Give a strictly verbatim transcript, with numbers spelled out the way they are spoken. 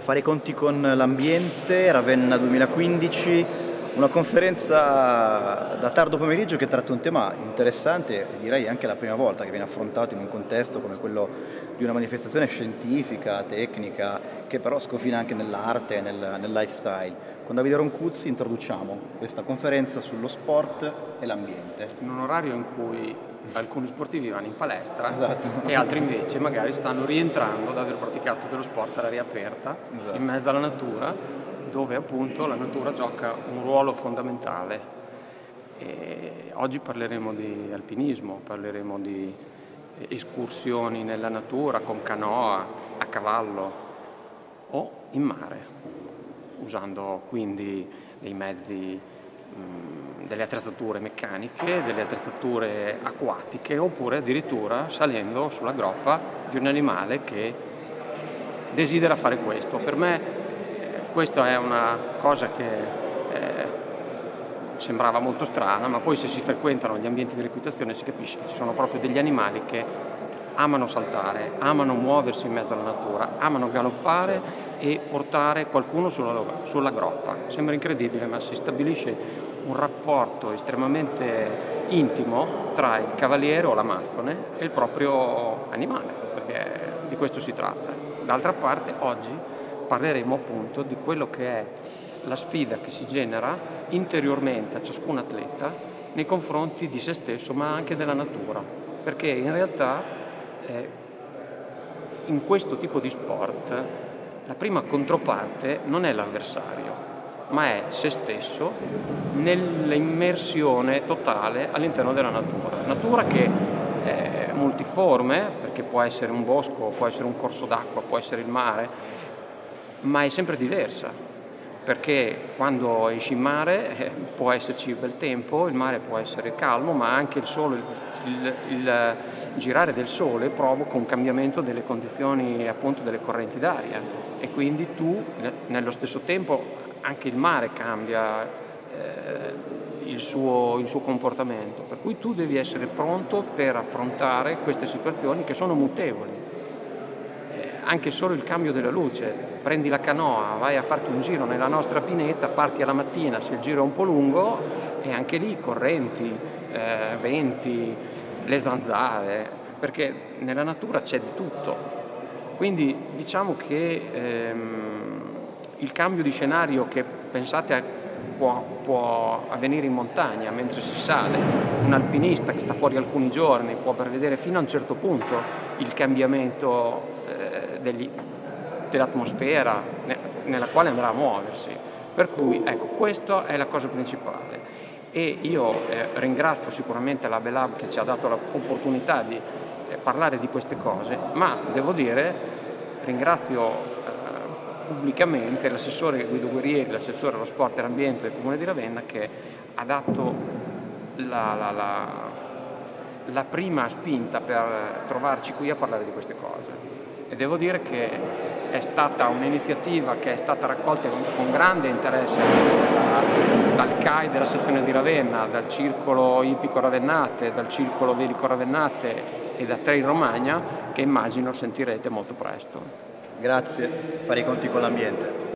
Fare i conti con l'ambiente, Ravenna duemilaquindici, una conferenza da tardo pomeriggio che tratta un tema interessante e direi anche la prima volta che viene affrontato in un contesto come quello di una manifestazione scientifica, tecnica, che però scofina anche nell'arte e nel, nel lifestyle. Con Davide Roncuzzi introduciamo questa conferenza sullo sport e l'ambiente. In un orario in cui alcuni sportivi vanno in palestra, esatto, e altri invece magari stanno rientrando da aver praticato dello sport all'aria aperta, esatto, in mezzo alla natura, dove appunto la natura gioca un ruolo fondamentale. E oggi parleremo di alpinismo, parleremo di escursioni nella natura con canoa, a cavallo o in mare, usando quindi dei mezzi, mh, delle attrezzature meccaniche, delle attrezzature acquatiche, oppure addirittura salendo sulla groppa di un animale che desidera fare questo. Per me eh, questa è una cosa che eh, sembrava molto strana, ma poi se si frequentano gli ambienti di equitazione si capisce che ci sono proprio degli animali che amano saltare, amano muoversi in mezzo alla natura, amano galoppare e portare qualcuno sulla, sulla groppa. Sembra incredibile, ma si stabilisce un rapporto estremamente intimo tra il cavaliere o l'amazzone e il proprio animale, perché di questo si tratta. D'altra parte, oggi parleremo appunto di quello che è la sfida che si genera interiormente a ciascun atleta nei confronti di se stesso, ma anche della natura, perché in realtà eh, in questo tipo di sport la prima controparte non è l'avversario, ma è se stesso nell'immersione totale all'interno della natura. Natura che è multiforme, perché può essere un bosco, può essere un corso d'acqua, può essere il mare, ma è sempre diversa, perché quando esci in mare eh, può esserci bel tempo, il mare può essere calmo, ma anche il sole, il, il, il girare del sole provoca un cambiamento delle condizioni appunto delle correnti d'aria e quindi tu nello stesso tempo anche il mare cambia eh, il, suo, il suo comportamento, per cui tu devi essere pronto per affrontare queste situazioni che sono mutevoli. Eh, anche solo il cambio della luce, prendi la canoa, vai a farti un giro nella nostra pineta, parti alla mattina se il giro è un po' lungo e anche lì correnti, eh, venti, le zanzare, perché nella natura c'è di tutto. Quindi diciamo che ehm, il cambio di scenario che pensate a, può, può avvenire in montagna mentre si sale, un alpinista che sta fuori alcuni giorni può prevedere fino a un certo punto il cambiamento eh, degli, dell'atmosfera ne, nella quale andrà a muoversi. Per cui ecco, questa è la cosa principale. E io eh, ringrazio sicuramente la Belab che ci ha dato l'opportunità di eh, parlare di queste cose, ma devo dire ringrazio eh, pubblicamente l'assessore Guido Guerrieri, l'assessore allo sport e all'ambiente del Comune di Ravenna, che ha dato la, la, la, la prima spinta per trovarci qui a parlare di queste cose. E devo dire che è stata un'iniziativa che è stata raccolta con, con grande interesse da, dal C A I della sezione di Ravenna, dal Circolo Ippico Ravennate, dal Circolo Velico Ravennate e da Trail Romagna, che immagino sentirete molto presto. Grazie, fare i conti con l'ambiente.